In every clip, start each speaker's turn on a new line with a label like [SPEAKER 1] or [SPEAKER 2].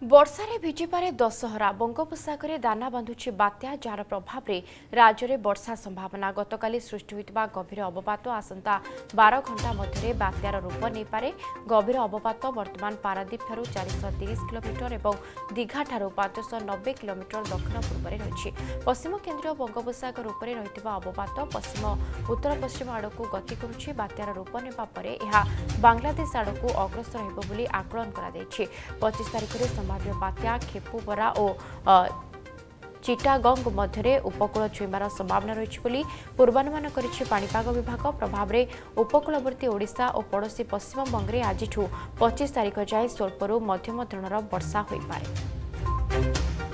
[SPEAKER 1] वर्षारे भिजिपारे दशहरा बंगोपसागर दाना बांधुची बात्या जार प्रभाव में राज्य में वर्षा संभावना गतकाली सृष्टि होता गभीर अवपात आसंता 12 घंटा मध्य बात्यार रूप नहीं पारे। गभीर अवपात वर्तमान पारादीप ठारू 430 किलोमीटर और दीघा ठारू 590 किलोमीटर दक्षिण पूर्व रही। पश्चिम केन्द्रीय बंगोपसागर उपर रही अवपात पश्चिम उत्तर पश्चिम आड़क गति करुच्ची। बात्यार रूप नेबा परे यह बांग्लादेश आड़क अग्रसर होब बोली आकलन कर 25 तारिख में संभाव्य बात्या खेपुबरा और चिटागंग मध्य उपकूल छुईबार संभावना रही पूर्वानुमान करिछि पाणीपाग विभाग। प्रभाव में उपकूलवर्ती ओडिशा और पड़ोशी पश्चिम बंग में आज 25 तारिख जाए स्वल्परू मध्यम धरणर वर्षा हो पारे।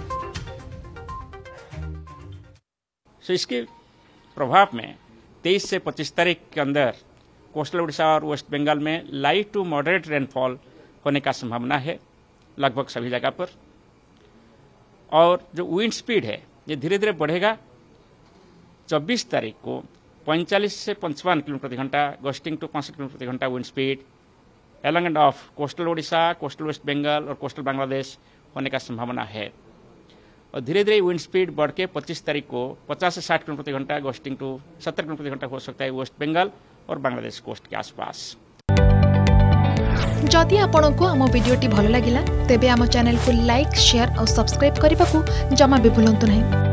[SPEAKER 2] इसके प्रभाव में 23 से 25 तारीख के अंदर कोस्टल उड़ीसा और वेस्ट बंगाल में लाइट टू मॉडरेट रेनफॉल होने का संभावना है लगभग सभी जगह पर। और जो विंड स्पीड है ये धीरे धीरे बढ़ेगा। 24 तारीख को 45 से 55 किलोमीटर प्रति घंटा गस्टिंग टू 65 किलोमीटर प्रति घंटा wind speed along and off coastal Odisha, coastal west Bengal और कोस्टल बांग्लादेश होने का संभावना है। और धीरे धीरे विंड स्पीड बढ़ के 25 तारीख को 50 से 60 किलोमीटर प्रति घंटा गस्टिंग टू 70 किलोमीटर प्रति घंटा हो सकता है वेस्ट बंगाल और बांग्लादेश कोस्ट के आसपास।
[SPEAKER 3] जदि आपंक आम भिडी भल लगा तेब आम चैनल को लाइक, शेयर और सब्सक्राइब करने को जमा भी भूलु नहीं।